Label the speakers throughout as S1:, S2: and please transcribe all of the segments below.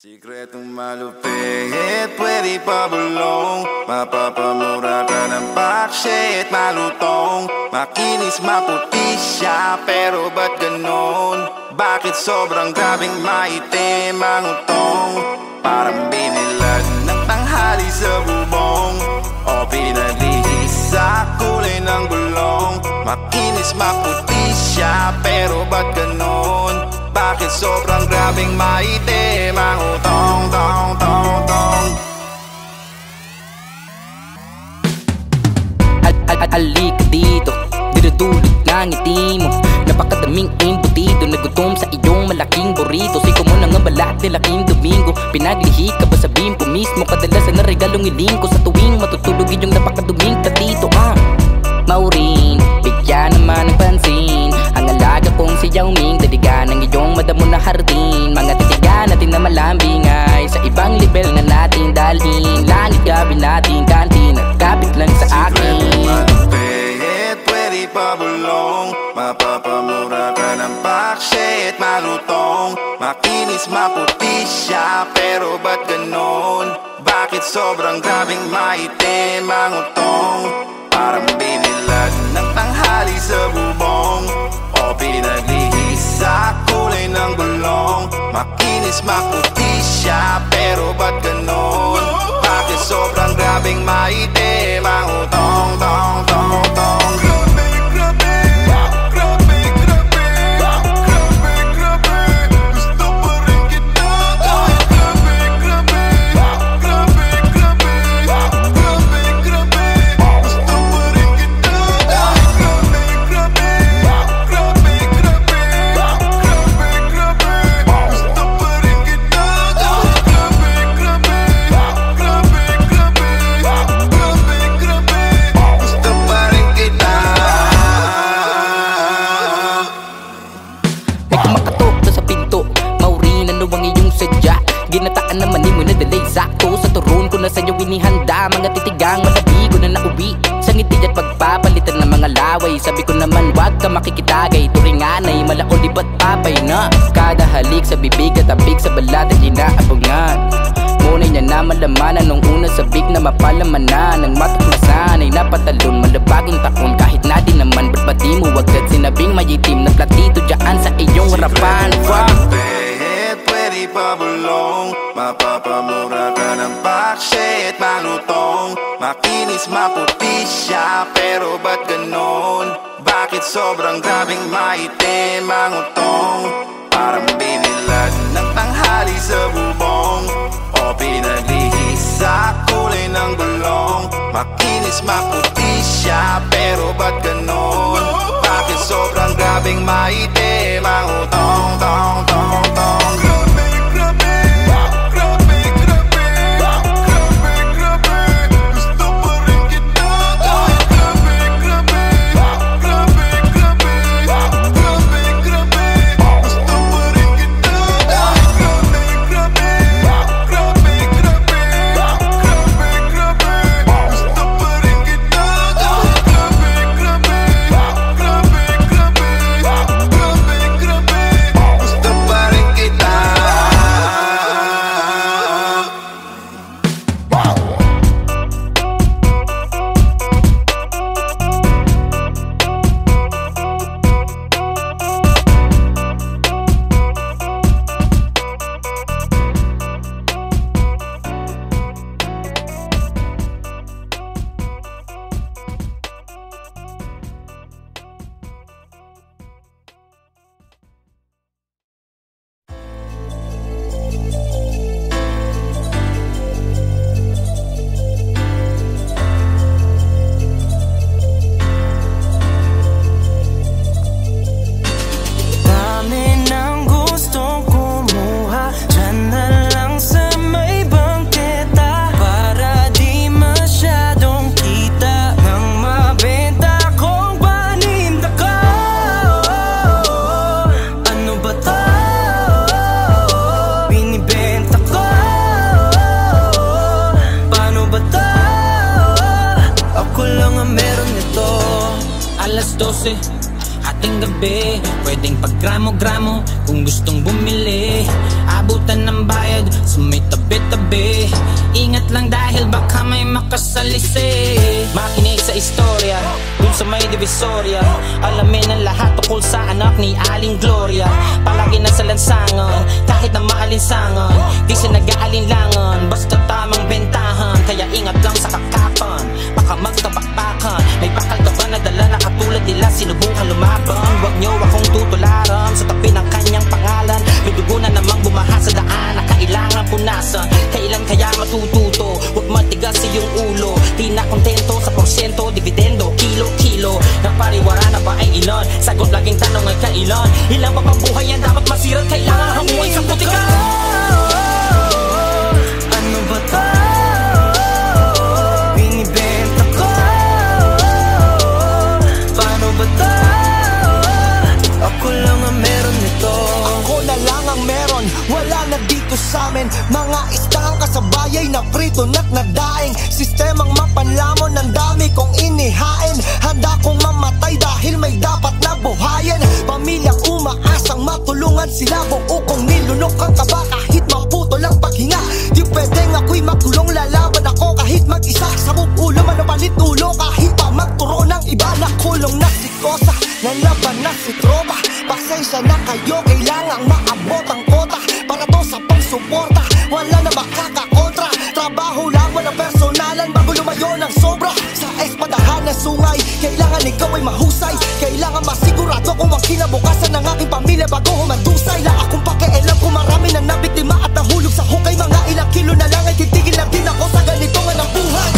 S1: Sikretong malupit, pwede pa bulong. Mapapamura ka ng bakshit, malutong. Makinis, maputi siya, pero ba't ganon? Bakit sobrang grabing maitim ang utong? Parang binilag ng tanghali sa bubong, o pinaglihis sa kulay ng gulong. Makinis, maputi siya, pero ba't ganon? Bakit sobrang grabing maitim ang utong, tong, tong, tong?
S2: Halika dito, dinudulot ng ngiti mo. Napakadaming imbutido, nagutom sa iyong malaking burrito. Siko mo na nga balat ni laking Domingo. Pinaglihi ka ba sa bimpo mismo? Kadalasan na regalong iling ko sa tuwing matutulog iyong napakaduming katito. Maurin, bigyan naman ng pansin ang alaga kong si Yao Ming. Dadigan ng iyong madamo na hardin. Mga titigan natin na malambing ay sa ibang level na natin dalhin. Langit gabi natin kantin at kapit lang sa akin.
S1: Sikretong malupit, pwede pa bulong. Mapapamura ka ng bakshit, malutong. Makinis, maputi siya, pero ba't ganon? Bakit sobrang grabing maitim ang utong? Parang binilag ng tanghali sa bubong, o pinaglihis sa kulay ng gulong. Makinis, maputi siya, pero ba't ganon? Bakit sobrang grabing maitim ang utong, tong, tong, tong?
S2: Ginataan naman ni mo na dalay sakto. Sa turon ko na sa'yo inihanda. Mga titigang malabi ko na nauwi sa ngiti at pagpapalitan ng mga laway. Sabi ko naman wag ka makikitagay. Turinganay, malaon libat papay na. Kada halik sa bibig at abig sa balat ay inaabangan. Ngunay niya na malamanan nung una sabik na mapalamanan. Nang matuklasan ay napatalon malabaging takon. Kahit na din naman ba't pati mo agad sinabing mayitim na platito dyan sa iyong harapan.
S1: Pwede pa bulong. Mapapamura ka ng bakshit, malutong. Makinis, maputi siya, pero ba't ganon? Bakit sobrang grabing maitim ang utong? Parang binilag ng tanghali sa bubong, o pinaglihis sa kulay ng gulong. Makinis, maputi siya, pero ba't ganon? Bakit sobrang grabing maitim ang utong, tong, tong, tong?
S2: alas 12 ating gabi. Pwedeng paggramo-gramo Kung gustong bumili, abutan ng bayad sa may tabi-tabi. Ingat lang dahil baka may makasalisi. Makinig sa istorya dun sa may divisorya. Alamin ang lahat tukol sa anak ni Aling Gloria. Palagi na sa lansangan, kahit na maalinsangan. Di siya nag-aalinlangan, basta tamang bentahan. Kaya ingat lang sa kakapan, baka magtabakbakan. May bakal ka ba na dala na katulad nila sinubukan lumaban? Huwag nyo akong tutularan sa tabi ng kanyang pangalan. May dugo na namang bumaha sa daan na kailangan punasan. Kailan kaya matututo? Huwag matigas sa iyong ulo. Di na kontento sa porsyento, dividendo, kilo-kilo. Napariwara na ba ay ilan? Sagot laging tanong ay kailan? Ilang pa pang buhay yan dapat masirat? Kailangan hamuin sa putika. Ano ba to? Binibenta ko. Paano ba to? Ako lang ang meron nito.
S3: Ako na lang ang meron, wala na dito sa amin. Mga istang kasabayay na prito na't nadaing. Sistemang mapanlamon, ang dami kong inihain. Handa kong mamatay dahil may dapat na buhayin. Pamilyang umaasang matulungan sila. Buo kong nilunok ang kaba kahit maputo lang paghinga. Di pwedeng ako'y magkulong, lalaban ako kahit mag-isa. Sabog ulo, manapalit ulo kahit pa magturo ng iba. Nakulong na si Kosa, nalaban na si Tropa. Pasensya na kayo, kailangang maabot ang kota. Para to sa pangsuporta, wala na makakakontra. Trabaho lang, walang personalan bago lumayo ng sobra. Sa espadahan na sungay, kailangan ikaw ay mahusay. Kailangan masigurado kung ang kinabukasan ng aking pamilya bago humandusay. La akong pakialam kung marami na nabiktima at nahulog sa hukay. Mga ilang kilo na lang ay titigil na din ako sa ganito nga ng buhay.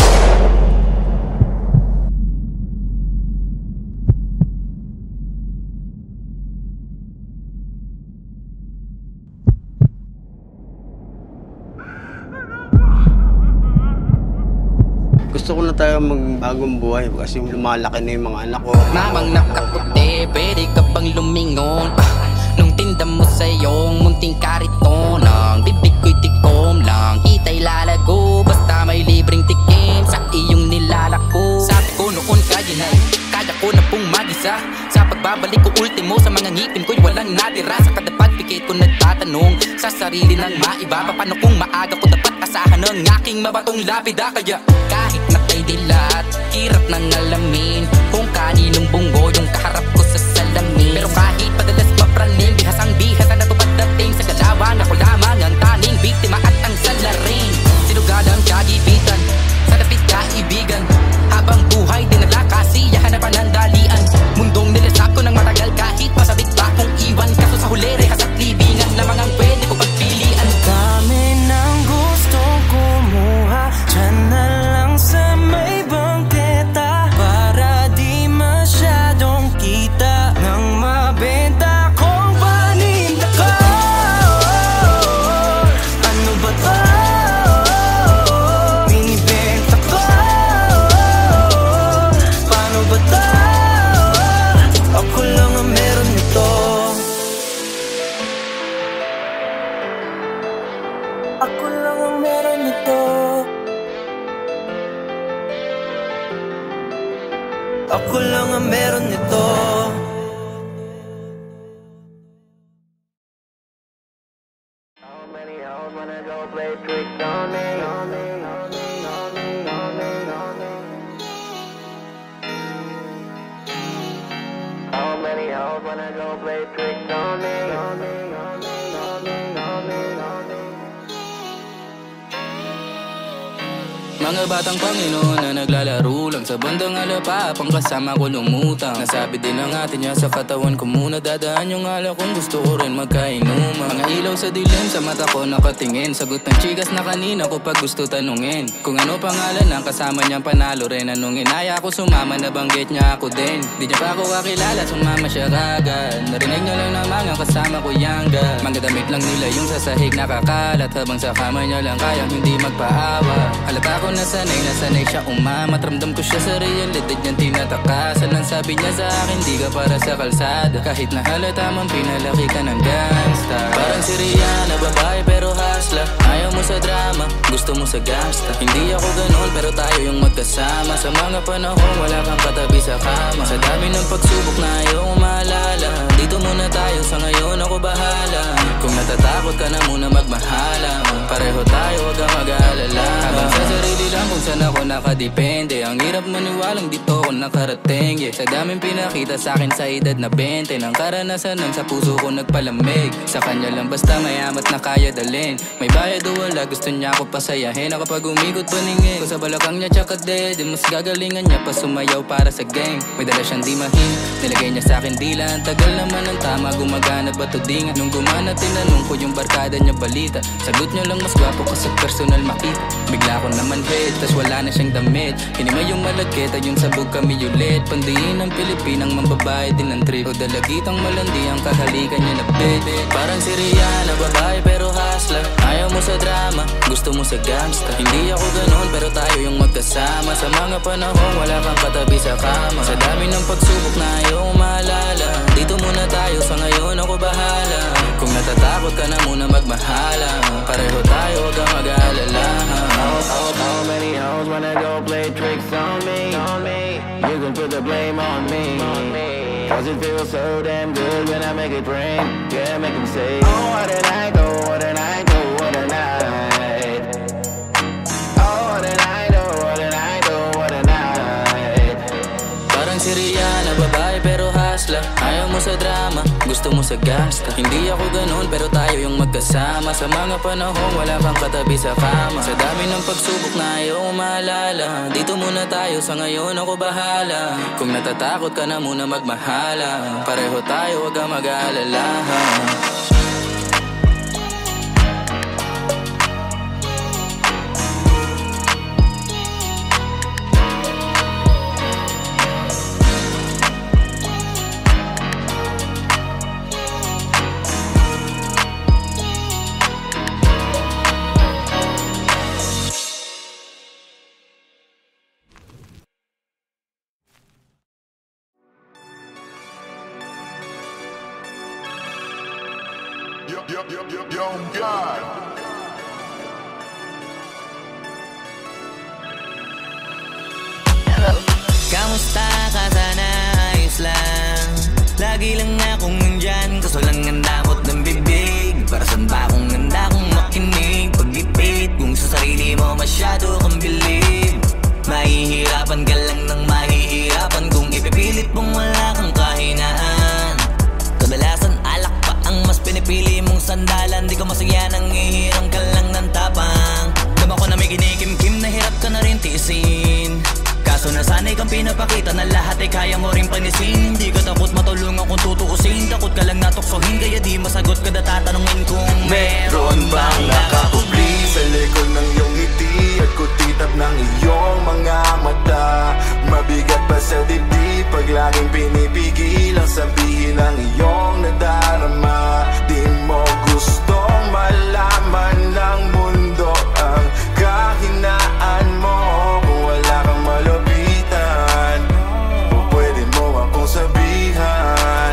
S4: Gusto ko na tayo magbagong buhay kasi lumalaki na yung mga anak ko.
S2: Mamang nakaputi, pwede ka bang lumingon? Nung tinda mo sa iyong munting kariton, ang bibig ko'y tikom lang, kita'y lalago. Basta may libreng tikim sa iyong nilalako. Sabi ko noon kaya ko na pong mag-isa. Sa pagbabalik ko ultimo sa mga ngipin ko'y walang natira. Sa kada pagpikit ko nagtatanong sa sarili ng maiba. Paano kung maaga ko dapat asahan ng aking mabatong lapida? Kaya kahit na kay dilat, hirap nang alamin kung kaninong bunggo yung kaharap ko sa salamin. Pero kahit padalas mapraning, bihasang bihas na natupad dating sa galawan. Ako lamang ang taning biktima at ang salarin. Sinugadang kagipitan, sa lapit kaibigan. Habang buhay dinala kasiyahan na panandalian. Mundong nilasap ko ng matagal kahit masabik pa kong iwan. Kaso sa huli rehas at libingan lamang ang pwede ko pagpilian.
S5: Dami ng gustong kumuha, dyan na lang sa may bangketa. Para di masyadong kita nang mabenta kong paninda ko. Ano ba to? Binibenta ko. Paano ba to? Ako lang ang meron nito. Ako lang ang meron nito. Ako lang ang meron nito. How many hoes wanna go play tricks on me? How many hoes wanna go play tricks on me?
S2: Mga batang Panginoon na naglalaro lang sa bandang alapa. Pangkasama ko lumutang. Nasabi din ang atin niya sa katawan ko muna. Dadaan yung alak kung gusto ko rin magkainuman. Mga ilaw sa dilim sa mata ko nakatingin. Sagot ng chikas na kanina ko pag gusto tanungin. Kung ano pangalan ng kasama niyang panalo rin. Anong inaya ko sumama nabanggit niya ako din. Di niya pa ako kakilala sumama siya kagad. Narinig niya lang na mga kasama ko yangga. Mga damit lang nila yung sa sahig nakakalat. Habang sa kama niya lang kayang hindi magpaawa. Halata ko nasanay siya umamat. Ramdam ko siya sa realidad niyang tinatakasan. Ang sabi niya sa akin di ka para sa kalsada. Kahit na halata mong pinalaki ka ng gangsta. Parang si Rihanna, babae pero hasla. Ayaw mo sa drama, gusto mo sa gangsta. Hindi ako ganun pero tayo yung magkasama. Sa mga panahon wala kang katabi sa kama. Sa dami ng pagsubok na ayaw maalala, dito muna tayo, sa ngayon ako bahala. Kung natatakot ka na muna magmahala, pareho tayo, huwag kang mag-aalala. Habang sa sarili lang kung saan ako nakadepende. Ang hirap maniwalang dito ako nakarating, yeah. Sa daming pinakita sa akin sa edad na 20, ng karanasan ng sa puso ko nagpalamig. Sa kanya lang basta mayamat na kaya dalhin. May bayad o wala, gusto niya ako pasayahin. Na kapag umikot paningin ko sa balakang niya tsaka dead, mas gagalingan niya pa sumayaw para sa game. May dala siyang di mahin, nilagay niya sa akin dila. Ang tagal naman ng tama, gumagana ba to di nga? Nung gumana tinanong ko yung barkada niya balita, sagot niya lang mas gwapo ka sa personal makita. Bigla ko naman head, tas wala na siyang damit. Hinima yung malagkit ay yung sabog kami ulit. Pandiin ng Pilipinang mambabae din ng trip. O dalagitang malandi ang kahalikan niya na bebe. Parang si Rihanna, babae pero hustler. Ayaw mo sa drama, gusto mo sa gangsta. Hindi ako ganun pero tayo yung magkasama. Sa mga panahon wala kang katabi sa kama. Sa dami ng pagsubok na ayaw maalala, dito muna tayo, sa ngayon ako bahala. Kung natatakot ka na muna magmahala, pareho tayo, huwag kang mag-aalala.
S6: How many hoes wanna go play tricks on me? You can put the blame on me, cause it feels so damn good when I make it rain. Yeah, make them say, oh, what a night, oh, what a night, oh, what a night. Oh, what a night, oh, what a night, oh, what a night.
S2: Parang si Rihanna, babae pero hustler. Ayaw mo sa drama, gusto mo sa gangsta. Hindi ako ganun pero tayo yung magkasama. Sa mga panahon wala kang katabi sa kama. Sa dami ng pagsubok na ayaw maalala, dito muna tayo, sa ngayon ako bahala. Kung natatakot ka na muna magmahala, pareho tayo, huwag kang mag-aalala.
S1: Yo, God.
S5: Kamusta ka, sana ayos lang. Lagi lang akong nandyan, kaso lang ang damot ng bibig. Para saan ba akong handa kung makinig? Pag-ipit kung sa sarili mo masyado kang bilib. Mahihirapan ka lang ng mahihirapan kung ipipilit mong wala kang kahinaan. Kadalasan alak pa ang mas pinipili mong sandalan. Di ko masaya nang ihirang ka lang ng tapang. Dama ko na may kinikimkim na hirap ka na rin tiisin. Kaso nasanay kang pinapakita na lahat ay kaya mo rin panisin. Hindi ka takot matulungan kung tutuusin. Takot ka lang natuksohin, kaya di masagot kada tatanungin kung meron bang nakakubli
S1: sa likod ng iyong ngiti at kutitap ng iyong mga mata. Mabigat pa sa dibdib pag laging pinipigil ang sabihin ng iyong nadarama. Di mo gustong malaman ng mundo ang kahinaan mo. Kung wala kang malapitan, o pwede mo akong sabihan.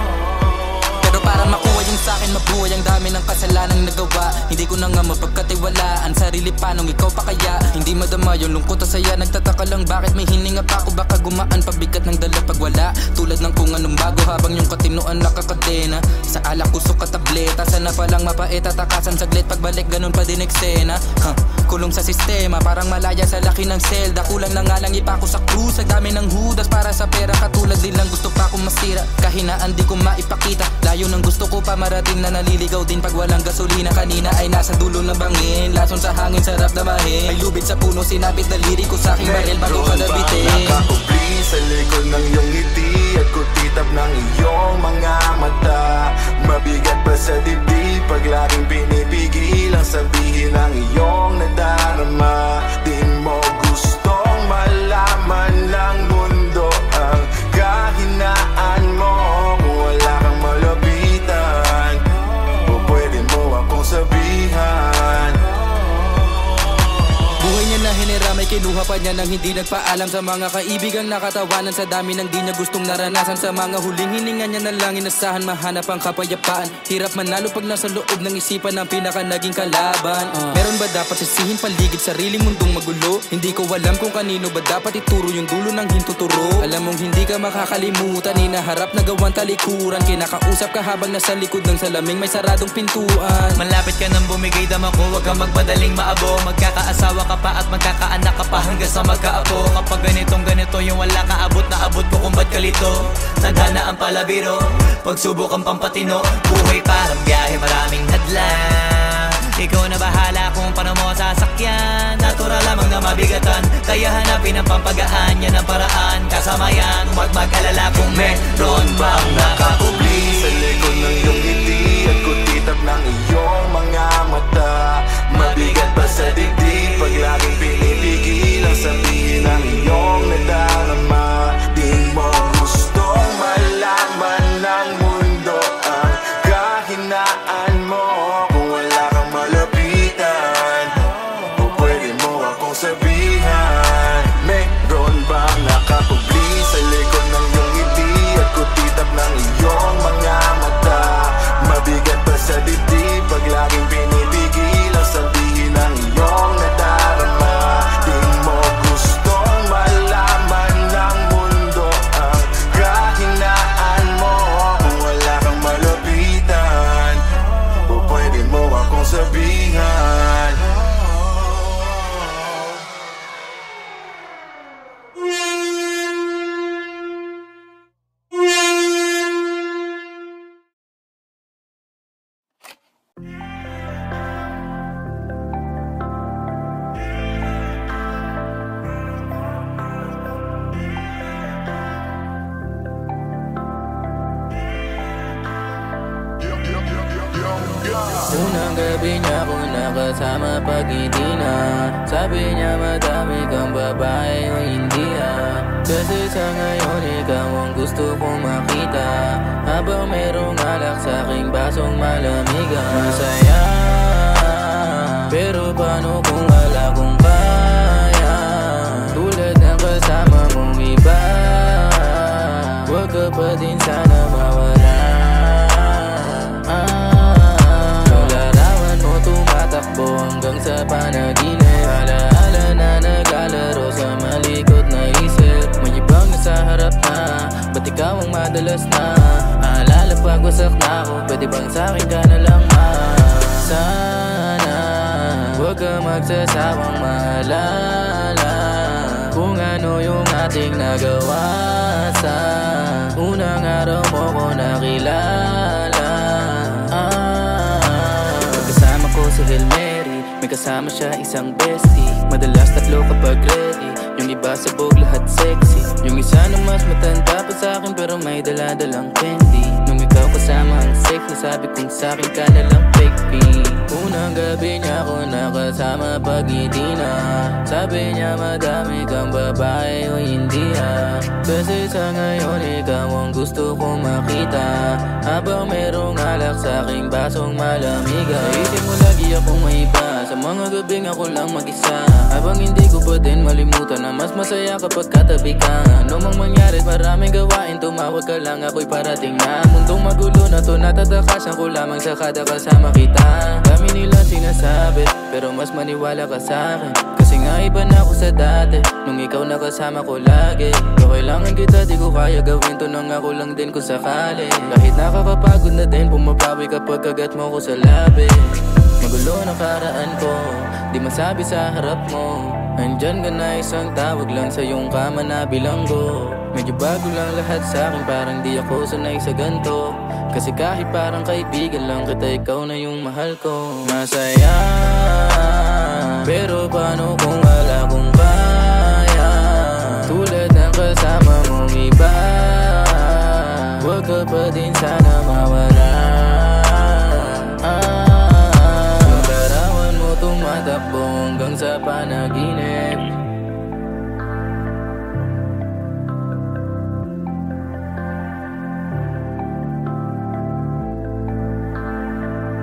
S2: Pero para makuha yung sa'kin mabuhay, ang dami ng kasalanang nagawa. Hindi ko na nga mapagkatiwalaan sarili pa nung ikaw pa kaya. Hindi madama yung lungkot at saya. Nagtataka lang bakit may hininga pa ako. Baka gumaan pabigat ng dala pag wala. Tulad ng kung anong bago habang yung katinuan nakakadena. Sa alak kusok at tableta, sana palang mapait at takasan saglit. Pagbalik ganun pa din eksena. Kulong sa sistema, parang malaya sa laki ng selda. Kulang na nga lang ipako sa krus. Ang dami ng hudas para sa pera. Katulad din lang gusto pa akong masira. Kahinaan di ko maipakita. Layo ng gusto ko pa marating na naliligaw din pag walang gasolina. Kanina ay nasa dulo ng bangin. Lason sa hangin, sarap damahin. May lubid sa puno, sinapit daliri ko sa aking baril bago ka nabitin.
S1: Nakakubli sa likod ng iyong ngiti at kutitap ng iyong mga mata. Mabigat pa sa dibdib pag laging pinipigil ang sabihin ng iyong nadarama. Di mo gustong malaman ng mundo ang kahinaan mo. Kung wala kang malapitan, o pwede mo akong sabihan.
S2: Buhay niya na hinira, may Kinuha pa niya nang hindi nagpaalam sa mga kaibigang nakatawanan. Sa dami ng di niya gustong naranasan, sa mga huling hininga niya na lang inasahan mahanap ang kapayapaan. Hirap manalo pag nasa loob ng isipan ng pinaka naging kalaban. Meron ba dapat sisihin paligid sariling mundong magulo? Hindi ko alam kung kanino ba dapat ituro yung dulo ng hintuturo. Alam mong hindi ka makakalimutan, hinaharap na gawang talikuran. Kinakausap ka habang nasa likod ng salaming may saradong pintuan.
S5: Malapit ka nang bumigay dama ko, huwag kang magmadaling maabo. Magkakaasawa ka pa at magkakaanak ka pa hanggang sa magkaapo. Kapag ganito yung wala ka abot na abot ko kung ba't kalito. Tadhana ang palabiro, pagsubok ang pampatino. Buhay parang biyahe, maraming hadlang. Ikaw na bahala kung paano mo sasakyan. Natural lamang na mabigatan, kaya hanapin ang pampagaan. Yan ang paraan, kasama yan. Huwag mag-alala kung meron bang nakakubli
S1: Sa likod ng iyong ngiti at kutitap ng iyong mga mata. Mabigat pa sa dibdib pag laging pinipigil ang sabihin ng iyong nadarama. Di mo gustong malaman ng mundo ang kahinaan mo. Kung wala kang malapitan, o pwede mo akong sabihan. Meron bang nakakubli sa likod ng iyong ngiti at kutitap ng iyong mga mata? Mabigat pa sa dibdib pag laging pinipigil ang sabihin ng iyong nadarama. Di mo gustong malaman ng mundo ang kahinaan mo. Kung wala kang malapitan, o pwede mo akong sabihan.
S7: Unang gabi niya ko nakasama pag-ngiti na. Sabi niya madami kang babae o hindi Kasi sa ngayon ikaw ang gusto kong makita. Habang merong alak sa aking basong malamig. Masaya, pero paano kung wala kong kaya? Tulad ng kasama mong iba, huwag ka pa din sana mawala. Tumatakbo hanggang sa panaginip. Alaala na naglalaro sa malikot na isip. May ibang nasa harap na, ba't ikaw ang madalas na? Aalala pag wasak na ako, pwede bang sa'kin ka na lang sana? Huwag ka magsasawang maalala kung ano yung ating nagawa. Sa unang araw mo ko nakilala. Si Hail Mary, may kasama siya isang bestie. Madalas tatlo kapag ready, yung iba sabog lahat sexy. Yung isa na mas matanda pa sa'kin pero may dala-dalang candy. Nung ikaw kasama ang safe, nasabi kong sa'kin ka na lang fake pee. Unang gabi niya ako nakasama pag-ngiti na. Sabi niya madami kang babae o hindi Kasi sa ngayon ikaw ang gusto kong makita. Habang merong alak sa aking basong malamig. Isip mo lagi akong may iba, sa mga gabing ako lang mag-isa. Habang hindi ko pa din malimutan na mas masaya kapag katabi ka. Ano mang mangyarit maraming gawain, tumawag ka lang ako'y parating na. Mundong magulo na to, natatakasan ko lamang sa kada kasama kita. Dami nila sinasabi, pero mas maniwala ka sa'kin. Kasi nga iba na ako sa dati, nung ikaw nakasama ko lagi. Kung kailangan kita, di ko kaya gawin to nang ako lang din kung sakali. Kahit nakakapagod na din, bumabawi kapag kagat mo ko sa labi. Magulo na karaan ko, di masabi sa harap mo. Andyan ka na isang tawag lang sa iyong kama na bilanggo. Medyo bago lang lahat sa'kin, parang di ako sanay sa ganto. Kasi kahit parang kaibigan lang kita, ikaw na yung mahal ko. Masaya, pero paano kung wala kong kaya? Tulad ng kasama mong iba, huwag ka pa din sana mawala. Yung larawan mo tumatakbo hanggang sa panaginip.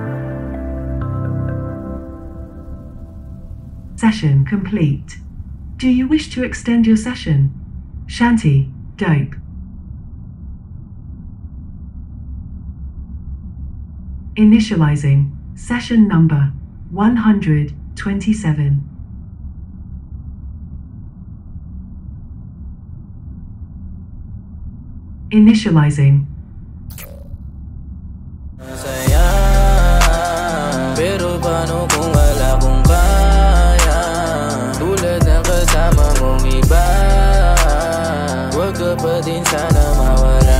S8: Session complete. Do you wish to extend your session? Shanty, dope. Initializing session number 127. Initializing.
S7: Saya, pero paano kung wala kong kaya? Tulad ng kasama mong iba, huwag ka pa din sana mawala.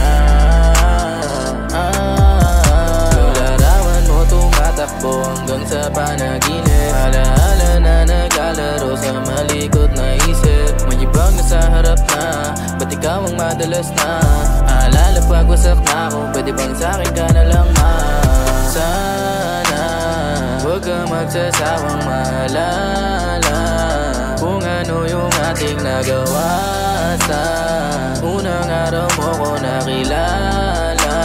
S7: Larawan mo tumatakbo hanggang sa panaginip. Alaala na naglalaro sa malikot na isip. May ibang nasa harap na, ba't ikaw ang madalas na? Alala pag wasak na ako, pwede bang sa'kin ka na lang ma? Sana, huwag ka magsasawang maalala kung ano yung ating nagawa sa unang araw mo ko nakilala.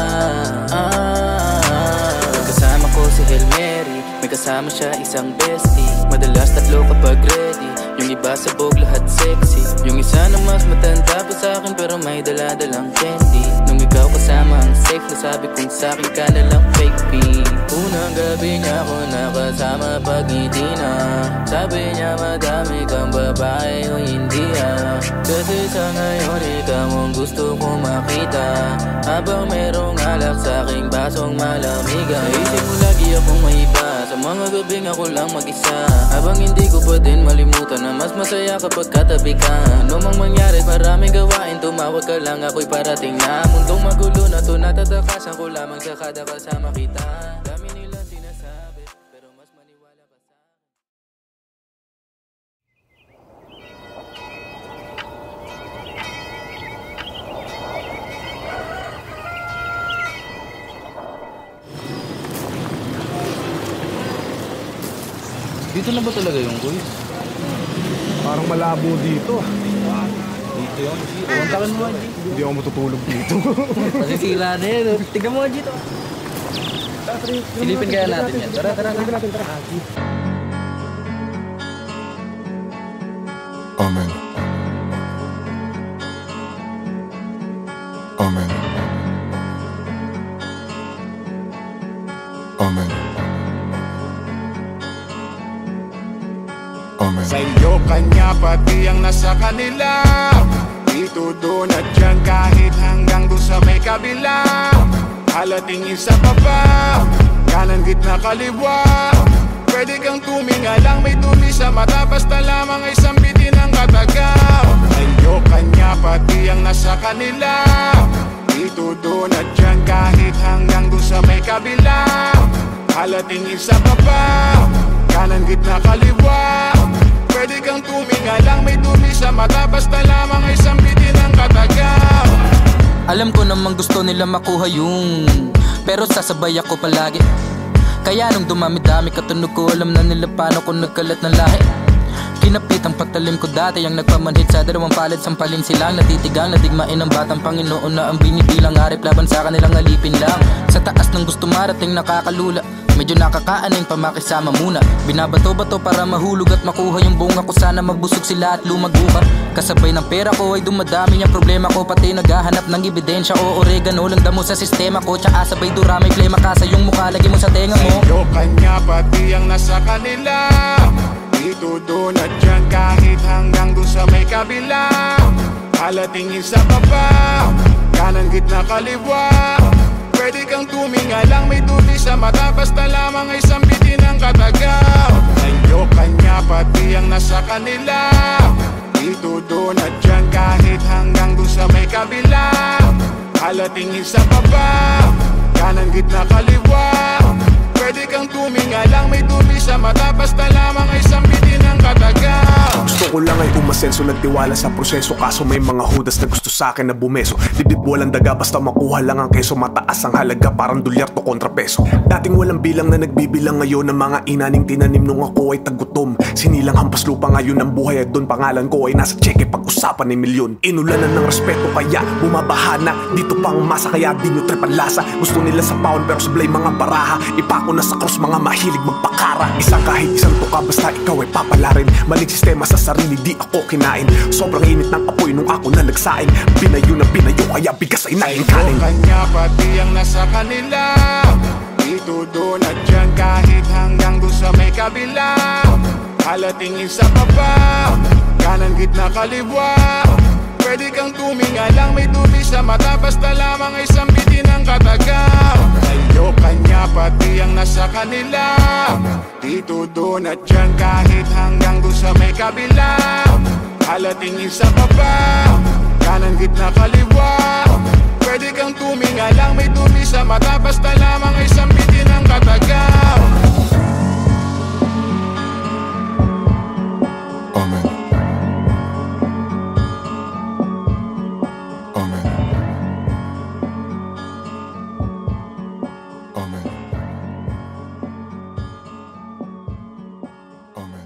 S7: Kasama ko si Hail Mary, may kasama siya isang bestie. Madalas tatlo kapag ready, yung iba sabog lahat sexy. Yung isa na mas matanda pa sa'kin pero may dala-dalang candy. Nung ikaw kasama ang safe, nasabi kong sa'kin ka na lang fake pee. Unang gabi niya ako nakasama pag ngiti na, sabi niya madami kang babae o hindi kasi sa ngayon ikaw ang gusto ko makita, habang merong alak sa'king basong malamigan. Naisip mo lagi akong may iba, sa mga gabing ako lang mag-isa, habang hindi ko pa din malimutan na mas masaya kapag katabi ka. Ano mang mangyari, maraming gawain, tumawag ka lang, ako'y parating na. Mundong magulo na to, natatakasan ko lamang sa kada kasama kita. Dami nilang sinasabi, pero mas maniwala pa sa
S9: Dito na ba talaga yung kuy?
S10: Parang malabo dito.
S9: Dito yung kontakan mo, Angie.
S10: Hindi ako matutulog dito.
S9: Masisira na yun. Tignan mo, Angie, to. Silipin kaya natin yan. Tara.
S11: Amen. Amen. Amen. Amen.
S1: Sa iyo kanya pati ang nasa kanila, dito doon at dyan kahit hanggang doon sa may kabila. Halatingin sa baba, kanan gitna kaliwa, pwede kang tuminga lang, may dumi sa mata, basta lamang ay sambitin ang katagaw. Sa iyo kanya pati ang nasa kanila, dito doon at dyan kahit hanggang doon sa may kabila. Halatingin sa baba, kanan gitna kaliwa, pwede kang tuminga lang, may dumi sa mata, basta lamang ay sambitin ang katagaw.
S2: Alam ko namang gusto nila makuha yung, pero sasabay ako palagi. Kaya nung dumami-dami katunog ko, alam na nila paano ko nagkalat ng lahi. Kinapit ang patalim ko dati, ang nagpamanhid sa dalawang palad, sampalin silang natitigang, nadigmain ng batang Panginoon na ang binibilang arip laban sa kanilang alipin lang. Sa taas ng gusto marating nakakalula, medyo nakakaaning pamakisama muna. Binabato-bato para mahulog at makuha yung bunga ko, sana mabusog sila at lumaguka. Kasabay ng pera ko ay dumadami ang problema ko, pati naghahanap ng ebidensya o oregano lang damo sa sistema ko. Tsaka sabay dura may flema ka sa yung mukha, lagi mo sa tenga mo.
S1: Sa'yo kanya pati ang nasa kanila, dito doon at dyan kahit hanggang doon sa may kabila. Halatingin sa baba, kanan gitna kaliwa, pwede kang tuminga lang, may dumi sa mata, basta lamang ay sambitin ang katagaw. Sa'yo kanya pati ang nasa kanila, dito doon at dyan kahit hanggang doon sa may kabila. Halatingin sa baba, kanan gitna kaliwa, pwede kang tuminga lang, may dumi sa mata, basta lamang ay sambitin ang katagaw.
S10: Gusto ko lang ay umasenso, nagtiwala sa proseso, kaso may mga hudas na gusto sa akin na bumeso. Dibdib walang daga, basta makuha lang ang keso, mataas ang halaga, parang dolyar to kontrapeso. Dating walang bilang na nagbibilang ngayon ng mga inaning tinanim nung ako ay tagutom. Sinilang hampas lupa ngayon ng buhay at doon pangalan ko ay nasa cheque pag-usapan ng milyon. Inulanan ng respeto kaya bumabaha na, dito pang masa kaya di nyo trepan lasa. Gusto nila sa pound pero sablay mga baraha, ipako na sa cross mga mahilig magpakara. Isang kahit isang tuka basta ikaw ay papalarin, maling sistema sa sarili hindi ako kinain. Sobrang init ng apoy nung ako na nagsaing. Binayo na binayo kaya bigas ay naging kanin.
S11: Kanya pati ang nasa kanila, dito doon at dyan kahit hanggang doon sa may kabila. Halatingin sa baba, kanan gitna kaliwa. Pwede kang tuminga lang, may dumi sa mata, basta lamang ay sambitin ang katagaw. Kayo kanya pati ang nasa kanila, dito doon at dyan kahit hanggang doon sa may kabila. Halatingin sa baba, kanan gitna kaliwa. Pwede kang tuminga lang, may dumi sa mata, basta lamang ay sambitin ang katagaw.
S12: Amen. Amen. Amen. Amen.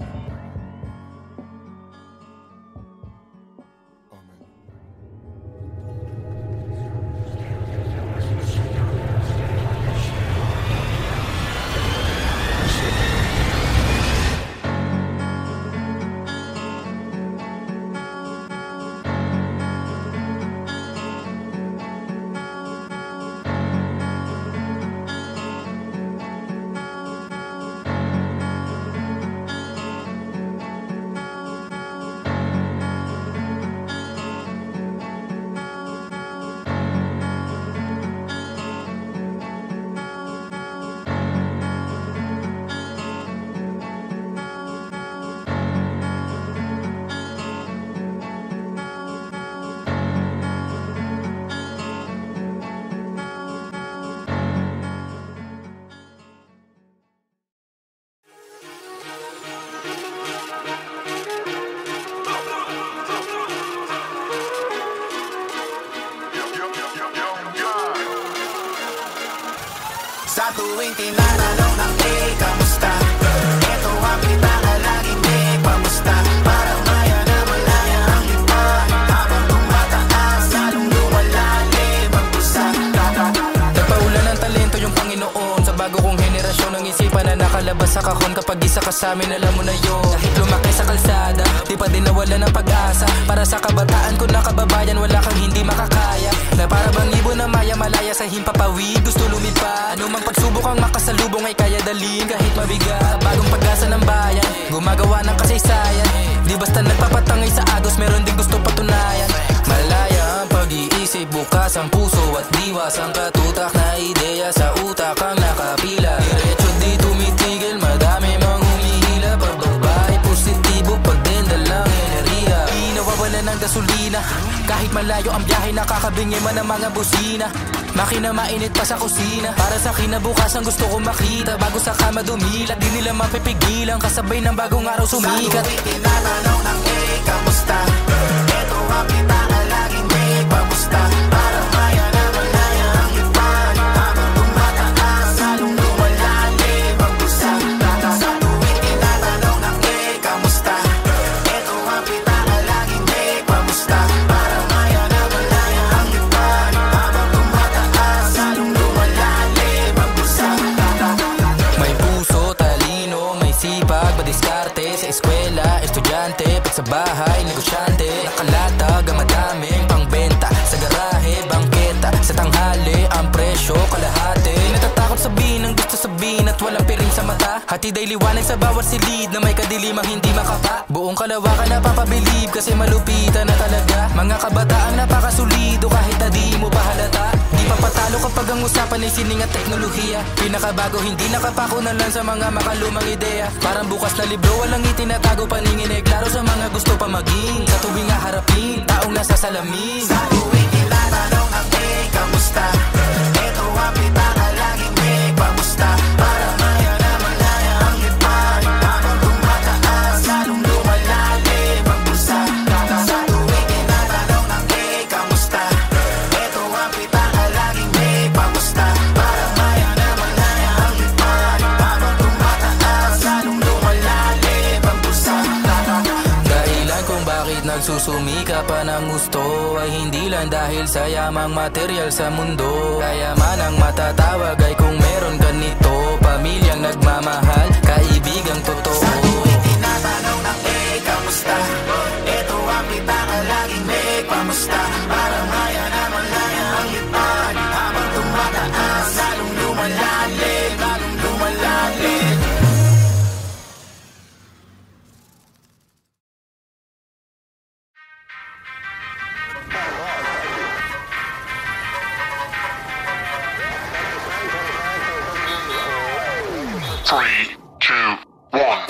S1: Sa tuwing tinatanong ng kamusta? Ito ang pitaka laging kamusta? Parang maya na malaya ang lipan. Habang tumataas, lalong lumalalim ang pusa.
S7: Nagpaulan ng talento yung Panginoon sa bago kong henerasyon ng isipan na nakalabas sa kahon. Kapag isa ka sa amin, alam mo na yun. Kahit lumaki sa kalsada, di pa din nawala ng pag-asa. Para sa kabataan ko na kababayan, wala kang hindi makakaya. Na para bang ibon na maya malaya sa himpapawid, gusto lumipad. Ano mang pagsubok ang makasalubong ay kaya dalhin kahit mabigat. Bagong pag-asa ng bayan, gumagawa ng kasaysayan. Di basta nagpapatangay sa agos, meron din gusto patunayan. Malaya ang pag-iisip, bukas ang puso at diwas ang katutak na ideya sa utak ang nakapila. Diretso di tumitigil, madami mang humihila. Pagbabae positibo, pag din dalang enerhiya. Di nawawala ng gasolina, kahit malayo ang biyahe, nakakabingi man ang mga busina. Makina mainit pa sa kusina, para sa kinabukasan gusto ko makita. Bago sa kama dumilat, di nila mapipigilan, kasabay ng bagong araw sumikat.
S1: Sa tuwing tinatanong ng kamusta? Ito ang pitaka laging kamusta? Parang maya na malaya ang lipan. Habang tumataas, lalong lumalalim ang pusa. Sa tuwing tinatanong ng kamusta? Ito ang pitaka laging kamusta? Parang maya na malaya ang lipan. Habang tumataas, lalong lumalalim ang pusa.
S7: May puso, talino, may sipag, madiskarte. Sa eskwela, estudyante, pag sa bahay, negosyante. Nakalatag ang madaming pangbenta, sa garahe, bangketa. Sa tanghali, ang presyo, kalahati. Natatakot sabihin ang gusto sabihin at walang piring sa mata. Hatid ay liwanag sa bawat silid na may kadilimang hindi makapa. Buong kalawakan napapabilib kasi malupitan na talaga. Mga kabataan napakasulido kahit na di mo pa halata. Di pa patalo kapag ang usapan ay sining at teknolohiya. Pinakabago, hindi nakapako na lang sa mga makalumang ideya. Parang bukas na libro, walang itinatago, paningin ay klaro sa mga gusto pa maging. Sa tuwing haharapin, taong nasa salamin.
S1: Sa tuwing tinatanong ng kamusta? Ito ang pitaka laging kamusta? Parang maya na malaya ang lipan. Habang tumataas, lalong lumalalim ang pusa. Sa tuwing tinatanong ng kamusta? Ito ang pitaka laging kamusta? Parang maya na malaya ang lipan. Habang tumataas, lalong lumalalim ang pusa.
S7: Dahilan kung bakit nagsusumika pa ng gusto ay hindi lang dahil sa yamang material sa mundo. Kayaman ang matatawag ay kung meron ganito, pamilyang nagmamahal, kaibigang totoo.
S1: Sa tuwing tinatanong ng kamusta?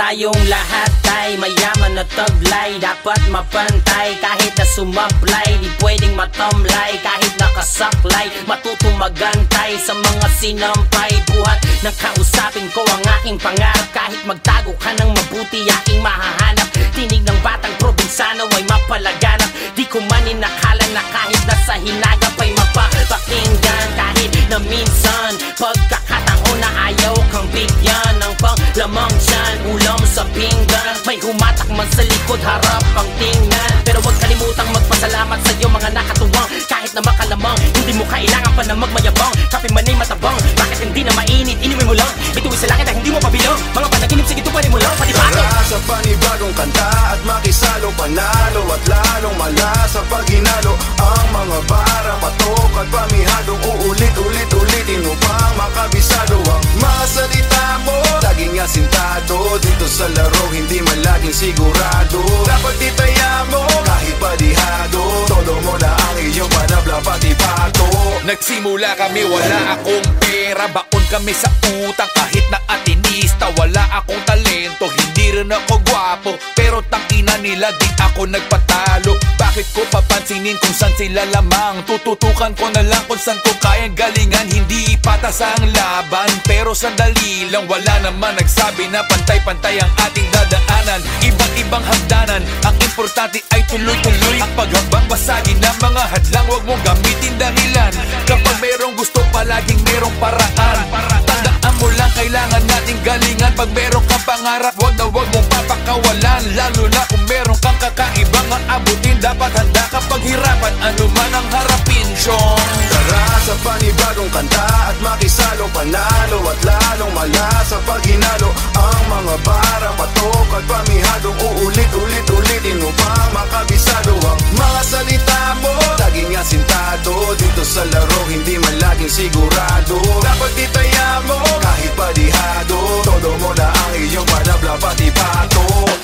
S12: tayong lahat ay mayaman na taglay. Dapat mapantay kahit na sumablay. Di pwedeng matamlay kahit nakasaklay. Matutong magantay sa mga sinampay. Buhat ng kausapin ko ang aking pangarap. Kahit magtago ka ng mabuti aking mahahanap. Tinig ng batang probinsyano ay mapalaganap. Di ko man inakala na kahit nasa hinagap ay mapapakinggan. Kahit na minsan pagkakataon na ayaw kang bigyan ng panglamang tiyan, ulam sa pinggan. May humatak man sa likod, harap ang tingnan. Pero huwag kalimutang magpasalamat sa iyo mga nakatuwang. Kahit na makalamang, hindi mo kailangan pa na magmayabang. Kape man ay matabang, bakit hindi na mainit? Inumin mo lang, bituin sa langit na hindi mo pabilang. Mga panaginip, sige tuparin mo lang, panibago.
S1: Tara sa panibagong kanta at makisalo. Panalo at lalong malasa pag hinalo. Ang mga bara, patok at pamihadong uulit-ulit-ulitin upang makabisado. Ang mga salita mo, laging asintado. Dito sa laro, hindi man laging sigurado. Dapat itaya mo, kahit padihado. Todo mo na ang iyong panabla, pati pato.
S13: Nagsimula kami, wala akong pera. Baon kami sa utang, kahit na atinista. Wala akong talento, hindi rin ako gwapo. Pero tangina nila, di ako nagpatalo. Bakit ko papansinin kung saan sila lamang? Tututukan ko na lang kung saan ko kayang galingan. Hindi patas ang laban, pero sandali lang. Wala naman nagsabi na pantay-pantay ang ating dadaanan. Iba't ibang hagdanan, ang importante ay tuloy-tuloy. Ang paghambang basagin ng mga hadlang, huwag mong gamitin dahilan. Kapag merong gusto, palaging merong paraan. Tandaan mo lang, kailangan nating galingan. Pag meron kang pangarap, huwag na huwag mong papakawalan. Lalo na kung meron kang kakaibang aabutin. Dapat handa ka paghirapan, ano man ang harapin, Sean.
S1: Tara sa panibagong kanta at makisalo. Panalo at lalong malasa pag hinalo. Ang mga bara, patok at pamihadong uulit-ulit-ulitin upang makabisado. Ang mga salita mo, laging asintado. Dito sa laro, hindi man laging sigurado. Dapat itaya mo, kahit padihado. Todo mo na ang iyong panabla, pati pato.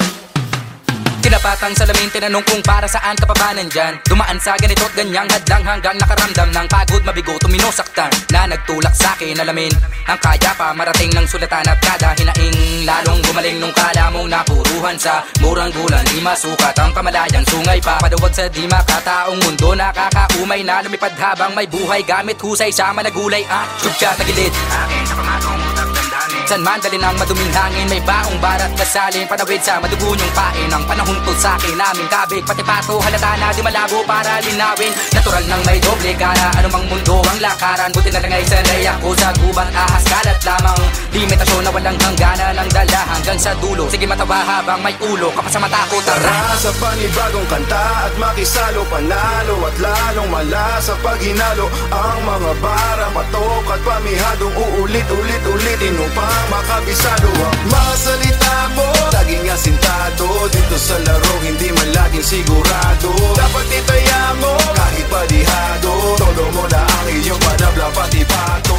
S2: Tinapatang salamin, tinanong kung para saan ka pa ba nandyan. Dumaan sa ganito't ganyang hadlang hanggang nakaramdam ng pagod, mabigo, tuminosaktan. Na nagtulak sa'kin, alamin ang kaya pa marating ng sulatan at kada hinaing. Lalong gumaling nung kala mong napuruhan sa murang gulan. Di masukat ang kamalayang sungay pa. Paduwag sa di makataong mundo, nakakaumay na lumipad habang may buhay. Gamit husay sa managulay, subsya na gilid akin sa pamatong utak damdamin. San man dalin ang maduming hangin, may baong barat kasalin. Panawid sa madugo niyong pain, ang panahon to sa akin naming kabig. Pati pato halata na di malabo para linawin. Natural nang may doble cara, anumang mundo ang lakaran. Buti na lang ay sanay ako sa gubat, ahas kalat lamang. Limitasyon na walang hangganan ang dala hanggang sa dulo. Sige matawa habang may ulo, kapag sa mata ko tara.
S1: Tara sa panibagong kanta at makisalo. Panalo at lalong malasa pag hinalo. Ang mga bara, patok at pamihadong uulit-ulit-ulitin upang makabisado. Ang mga salita mo, laging asintado. Dito sa laro, hindi man laging sigurado. Dapat itaya mo, kahit padihado. Todo mo na ang iyong panabla, pati pato.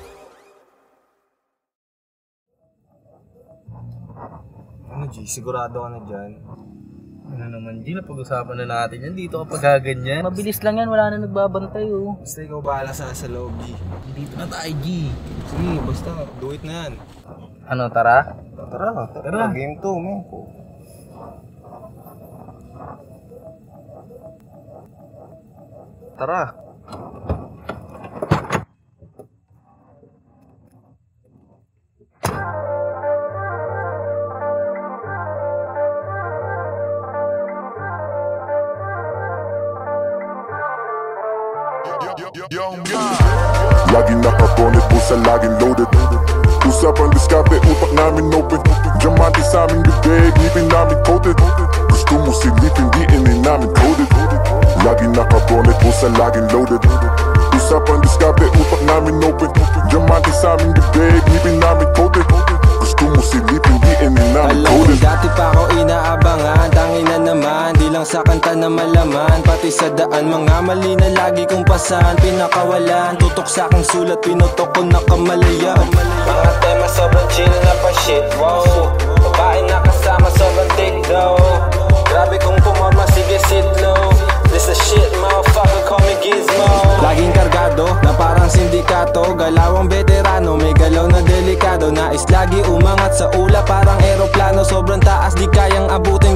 S9: Ano G, sigurado ka na dyan? Ano naman G, napag-usapan na natin yan. Dito kapag ganyan.
S2: Mabilis lang yan, wala na nagbabantay oh.
S9: Basta ikaw bahala sa loob G. Dito na tayo G. Sige, basta do it na yan. Ano, tara? Tara. Game 2, man. Tara.
S14: Laging nakabonet, pusa laging loaded. Usapang diskarte, utak namin open. Diamante sa aming bibig, ngipin namin coated. Gusto mo silipin, DNA namin coded. Laging nakabonet, pusa laging loaded. Usapang diskarte, utak namin open. Diamante sa aming bibig, ngipin namin coated. Gusto mo silipin, DNA namin coded.
S15: Dati pa ako inaabangan, tangin na naman. Di lang sa kanta na malaman, pati sa daan mga mali na lagi kong pasan. Pinakawalan, tutok sa aking sulat, pinutok ko na kamalayan. Mga tema sobrang chill na pa shit, wow. Babae na kasama sobrang thick though. Grabe kung pumama, sige sit low. This a shit, motherfucker, call me Gizmo. Laging kargado, na parang sindikato. Galawang veterano, may galaw na delikado. Nais lagi umangat sa ula, parang eroplano. Sobrang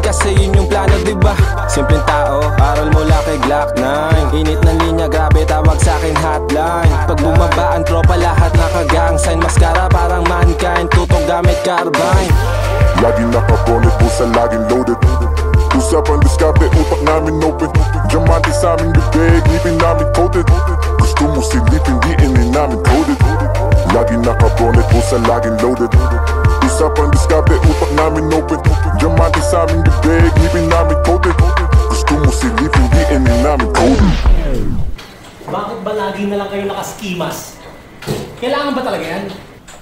S15: kasi yun yung plano, diba? Simpleng tao, aral mula kay Glock 9. Init ng linya, grabe tawag sa'kin hotline. Pag bumaba ang tropa lahat nakagang sign. Maskara parang mankind, tutong gamit carbine.
S14: Laging nakabonet, pusa laging loaded. Usapan diskarte, utak namin open. Diamante sa aming bibig, ngipin namin coated. Gusto mo silipin, DNA namin coded. Laging nakabonet, pusa laging loaded. Usapan diskarte, utak namin open. Diamante sa aming bibig, ngipin namin coated. Gusto mo silipin, DNA namin coded.
S16: Bakit ba lagi na lang kayo nakaskimas? Kailangan ba talaga yan?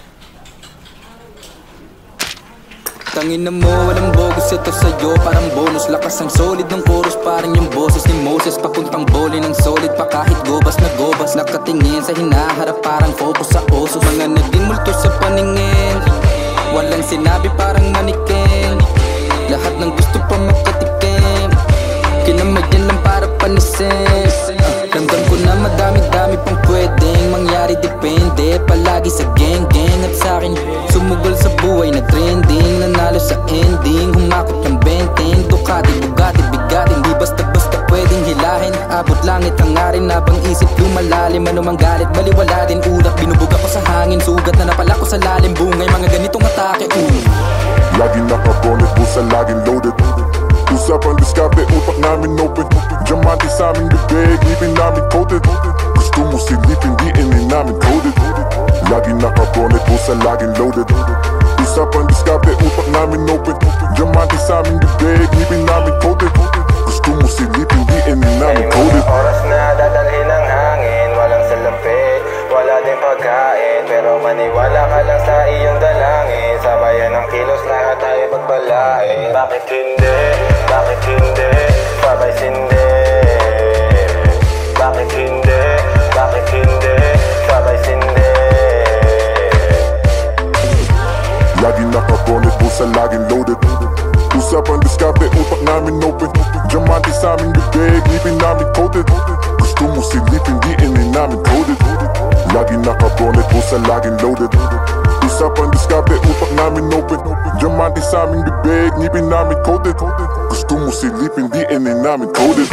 S7: Tangin na mo, walang bogus ito sa'yo, parang bonus. Lakas ang solid ng chorus, parang yung boses ni Moses. Papuntang boli ng solid pa kahit gobas na gobas. Nakatingin sa hinaharap, parang focus sa osos. Mga naging multo sa paningin, walang sinabi parang manikin. Lahat ng gusto pa makatikim, kinamayan lang para panisin. Ramdam ko na madami-dami pang pwedeng mangyari, depende palagi sa gang-gang. At sa'kin sumugol sa buhay na trending, nanalo sa ending, humakot ng benteng. Ducati, Bugatti, bigatin, di basta-basta pwedeng hilahin. Abot langit ang ngarin, habang isip lumalalim. Anumang galit, baliwala din ulat. Binubuga ko sa hangin, sugat na napala ko sa lalim. Bungay mga ganitong atake,
S14: Laging nakabonet, pusa laging loaded. Usapan diskarte, utak namin open. Diamante sa aming bibig, ngipin namin coated. Gusto mo silipin, DNA namin coded. Laging nakabonet, pusa laging loaded. Usapan diskarte, utak namin open. Diamante sa aming bibig, ngipin namin coated. Gusto mo silipin, DNA namin coded.
S15: May oras na dadalhin ng hangin, walang salapit, wala din pagkain. Pero maniwala ka lang sa iyong dalangin, sabayan ng kilos lahat tayo pagbalain. Bakit hindi? Bakit hindi? Sabay sindi. Bakit hindi? Bakit hindi? Sabay sindi.
S14: Laging nakabonet, pusa laging loaded. Usapan diskarte, utak namin open. Diamante sa aming bibig, ngipin namin coated. Gusto mo silipin, DNA namin coded. Laging nakabonet, pusa laging loaded. Usapan diskarte, utak namin open. Diamante sa aming bibig, ngipin namin coated. Gusto mo silipin, DNA namin coded.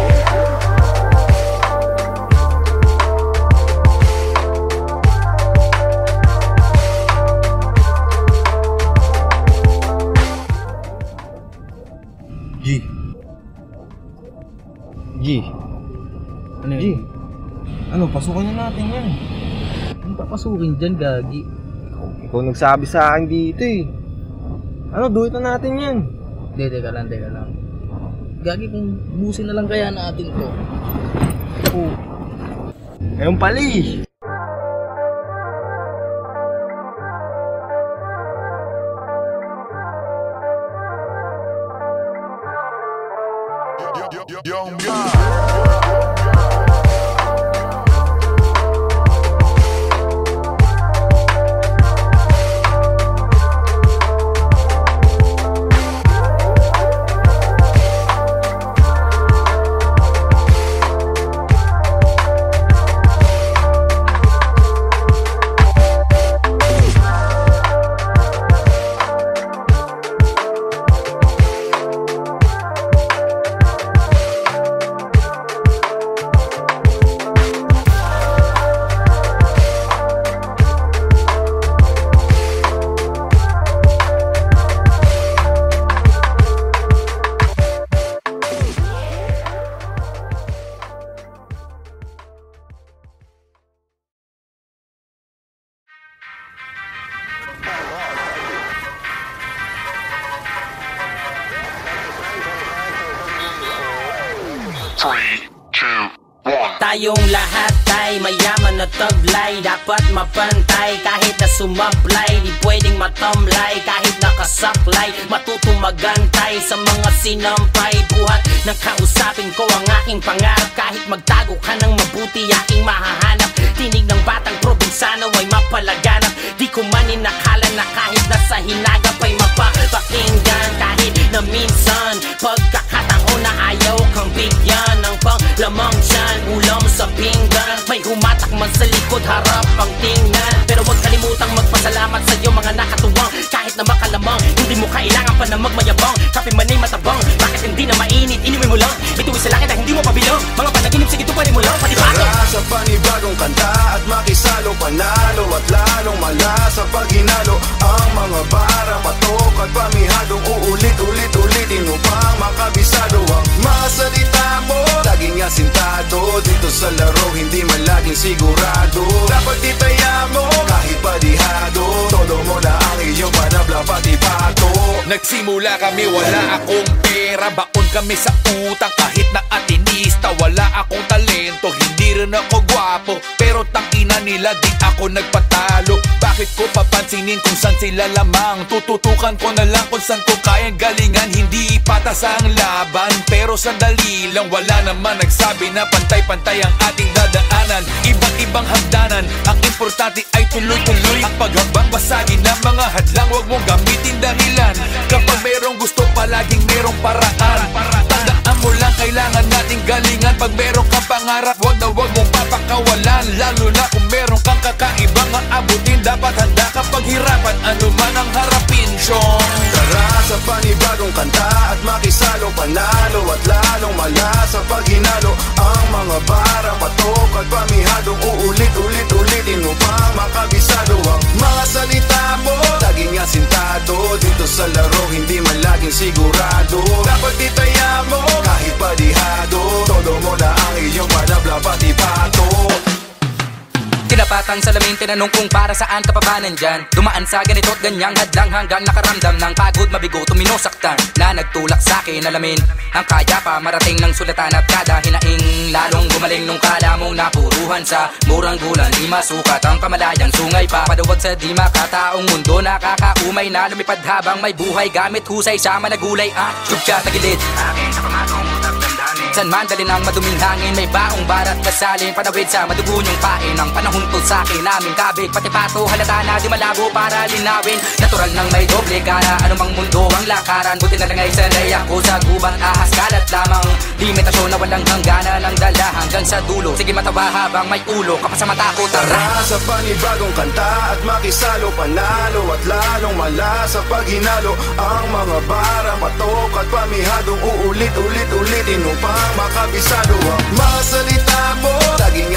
S9: G. Ano yun? G. Ano, pasukin na natin yan.
S7: Anong papasukin dyan, gagi?
S9: Ikaw nagsabi sa akin dito eh. Ano, do it na natin yan.
S7: Hindi, teka lang. Gagi, kung busin na lang kaya natin to.
S9: Oh. Ngayon pala eh.
S14: Young
S12: Tayong lahat ay mayaman na taglay, dapat mapantay kahit na sumablay. Di pwedeng matamlay kahit nakasaklay, matutong magantay sa mga sinampay. Buhat ng kausapin ko ang aking pangarap, kahit magtago ka ng mabuti aking mahahanap. Tinig ng batang probinsyano ay mapalaganap, di ko man inakala na kahit nasa hinagap ay mapapakinggan. Kahit na minsan pagkakataon na ayaw kang bigyan ng panglamang tiyan, ulam sa pinggan. May humatak man sa likod, harap ang tingnan. Pero huwag kalimutang magpasalamat sa iyo mga nakatuwang. Kahit na makalamang, hindi mo kailangan pa na magmayabang. Kape man ay matabang,
S1: hinalo ang mga bara, patok at pamihadong uulit-ulit-ulitin upang makabisado ang mga salita mo. Laging asintado dito sa laro, hindi man laging sigurado. Dapat itaya mo kahit padihado, todo mo na ang iyong panabla pati pato.
S13: Nagsimula kami, wala akong pera, baon kami sa utang kahit na atinista. Wala akong talento, hindi rin ako gwapo, pero tangina nila di ako nagpatalo. Bakit ko papansinin kung saan sila lamang? Tututukan ko na lang kung saan ko kayang galingan. Hindi patas ang laban, pero sandali lang, wala naman nagsabi na pantay-pantay ang ating dadaanan. Iba't ibang hagdanan, ang importante ay tuloy-tuloy. Ang paghambang basagin ng mga hadlang, huwag mong gamitin dahilan. Kapag merong gusto, palaging merong paraan. Tandaan mo lang, kailangan nating galingan. Pag meron kang pangarap, huwag na huwag mong papakawalan. Lalo na kung meron kang kakaibang aabutin, dapat handa ka paghirapan, ano man ang harapin, Sean.
S1: Tara sa panibagong kanta at makisalo, panalo at lalong malasa pag hinalo ang mga bara, patok at pamihadong uulit-ulit-ulitin upang makabisado ang mga salita mo. Laging asintado dito sa laro, hindi man laging sigurado. Dapat itaya mo kahit padihado, todo mo na ang iyong panabla pati pato.
S2: Tinapatang salamin, tinanong kung para saan ka pa ba nandyan. Dumaan sa ganito't ganyang hadlang hanggang nakaramdam ng pagod, mabigo, tuminosaktan na nagtulak sa'kin, alamin ang kaya pa marating ng sulatan at kada hinaing. Lalong gumaling nung kala mong napuruhan sa murang gulan, di masukat ang kamalayang sungay pa. Paduwag sa di makataong mundo, nakakaumay na lumipad habang may buhay. Gamit husay sa managulay at syubsya tagilid akin sa pamatong utak damdamin. San man dalin ang maduming hangin, may baong barat kasalin, panawid sa madugo niyong pain. Ang panahon to sa akin, naming kabig pati pato, halata na di malabo para linawin. Natural nang may doble cara, anumang mundo ang lakaran. Buti na lang ay sanay ako sa gubat, ahas kalat lamang. Limitasyon na walang hanggana ng dala hanggang sa dulo. Sige matawa habang may ulo, kapasamata ko, tara.
S1: Tara sa panibagong kanta at makisalo, panalo at lalong malasa pag hinalo ang mga bara, patok at pamihadong uulit-ulit-ulitin upang makabisado ang mga salita mo. Laging